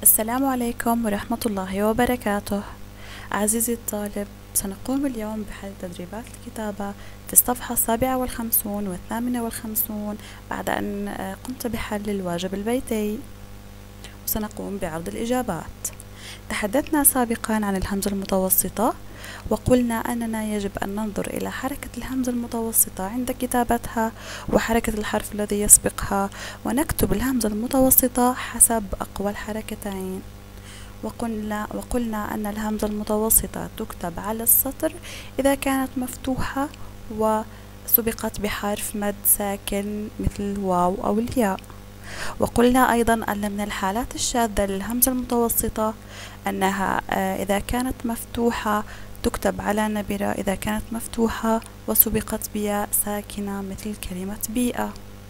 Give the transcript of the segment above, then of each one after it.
السلام عليكم ورحمة الله وبركاته. عزيزي الطالب، سنقوم اليوم بحل تدريبات الكتابة في الصفحة 57 و58 بعد أن قمت بحل الواجب البيتي، وسنقوم بعرض الإجابات. تحدثنا سابقا عن الهمزة المتوسطة، وقلنا أننا يجب أن ننظر إلى حركة الهمزة المتوسطة عند كتابتها وحركة الحرف الذي يسبقها، ونكتب الهمزة المتوسطة حسب أقوى الحركتين. وقلنا أن الهمزة المتوسطة تكتب على السطر إذا كانت مفتوحة وسبقت بحرف مد ساكن مثل الواو أو الياء. وقلنا أيضا أن من الحالات الشاذة للهمزة المتوسطة أنها إذا كانت مفتوحة تكتب على نبرة إذا كانت مفتوحة وسبقت بياء ساكنة مثل كلمة بيئة.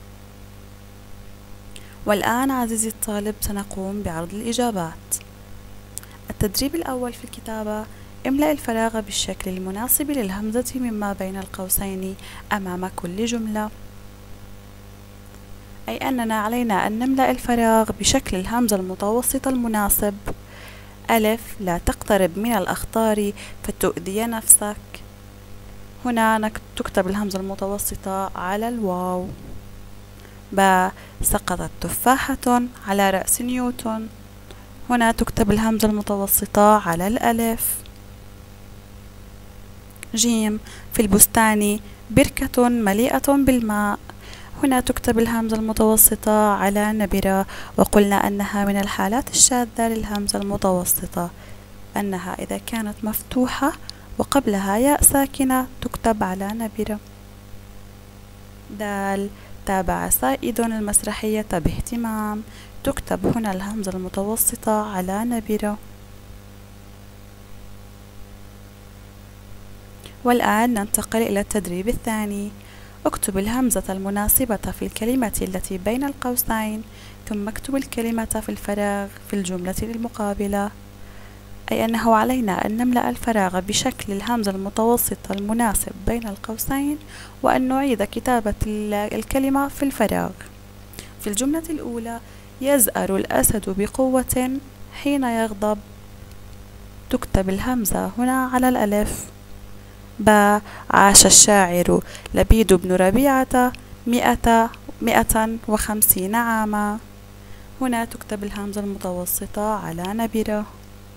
والآن عزيزي الطالب سنقوم بعرض الإجابات. التدريب الأول في الكتابة: املأ الفراغ بالشكل المناسب للهمزة مما بين القوسين أمام كل جملة، أي أننا علينا أن نملأ الفراغ بشكل الهمزة المتوسطة المناسب. ألف: لا تقترب من الأخطار فتؤذي نفسك. هنا تكتب الهمزة المتوسطة على الواو. ب: سقطت تفاحة على رأس نيوتن. هنا تكتب الهمزة المتوسطة على الألف. جيم: في البستان بركة مليئة بالماء. هنا تكتب الهمزة المتوسطة على نبرة، وقلنا أنها من الحالات الشاذة للهمزة المتوسطة أنها إذا كانت مفتوحة وقبلها ياء ساكنة تكتب على نبرة. دال: تابع سائد المسرحية باهتمام. تكتب هنا الهمزة المتوسطة على نبرة. والآن ننتقل إلى التدريب الثاني. اكتب الهمزة المناسبة في الكلمة التي بين القوسين، ثم اكتب الكلمة في الفراغ في الجملة المقابلة، أي أنه علينا أن نملأ الفراغ بشكل الهمزة المتوسطة المناسب بين القوسين، وأن نعيد كتابة الكلمة في الفراغ. في الجملة الأولى: يزأر الأسد بقوة حين يغضب. تكتب الهمزة هنا على الألف. ب: عاش الشاعر لبيد بن ربيعة 150 عاما. هنا تكتب الهمزة المتوسطة على نبرة.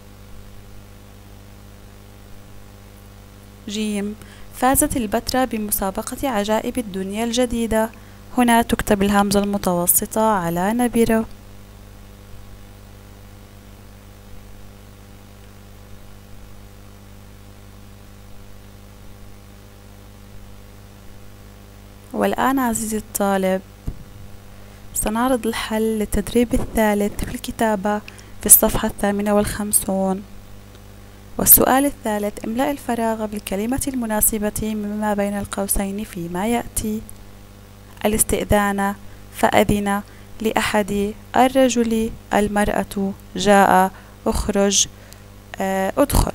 جيم: فازت البتراء بمسابقة عجائب الدنيا الجديدة. هنا تكتب الهمزة المتوسطة على نبرة. والآن عزيزي الطالب سنعرض الحل للتدريب الثالث في الكتابة في الصفحة 58. والسؤال الثالث: املأ الفراغ بالكلمة المناسبة مما بين القوسين فيما يأتي. الاستئذان: فأذن لأحد، الرجل، المرأة، جاء، اخرج، ادخل.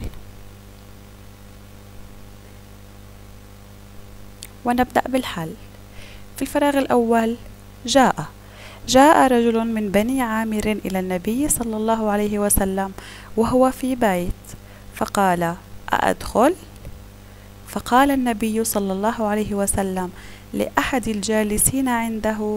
ونبدأ بالحل. في الفراغ الأول: جاء رجل من بني عامر إلى النبي صلى الله عليه وسلم وهو في بيت، فقال: أأدخل؟ فقال النبي صلى الله عليه وسلم لأحد الجالسين عنده: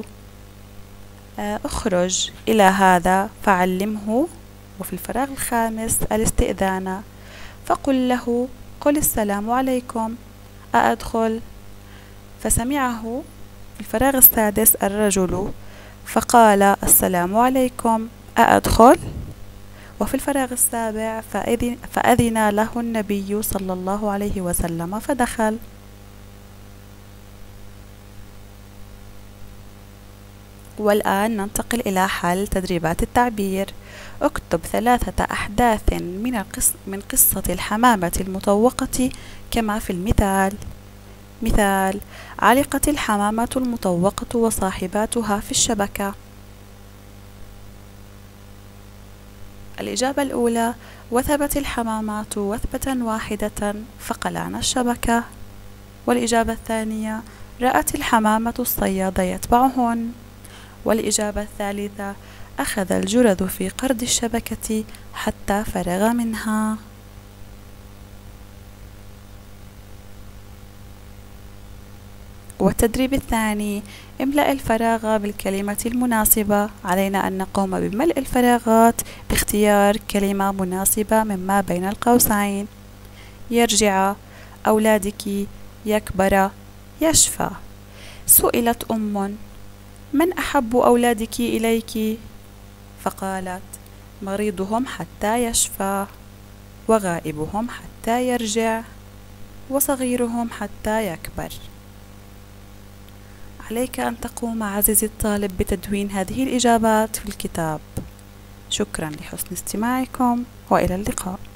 اخرج إلى هذا فعلمه. وفي الفراغ الخامس: الاستئذان، فقل له: قل السلام عليكم، أأدخل؟ فسمعه. في الفراغ السادس: الرجل، فقال: السلام عليكم، أأدخل؟ وفي الفراغ السابع: فأذن له النبي صلى الله عليه وسلم فدخل. والآن ننتقل إلى حل تدريبات التعبير. اكتب 3 أحداث من قصة الحمامة المطوقة كما في المثال. مثال: علقت الحمامة المطوقة وصاحباتها في الشبكة. الإجابة الأولى: وثبت الحمامات وثبة واحدة فقلعن الشبكة. والإجابة الثانية: رأت الحمامة الصياد يتبعهن. والإجابة الثالثة: أخذ الجرذ في قرض الشبكة حتى فرغ منها. والتدريب الثاني: املأ الفراغ بالكلمة المناسبة. علينا أن نقوم بملء الفراغات باختيار كلمة مناسبة مما بين القوسين. يرجع، أولادك، يكبر، يشفى. سئلت من أحب أولادك إليك؟ فقالت: مريضهم حتى يشفى، وغائبهم حتى يرجع، وصغيرهم حتى يكبر. عليك أن تقوم عزيزي الطالب بتدوين هذه الإجابات في الكتاب. شكرا لحسن استماعكم، وإلى اللقاء.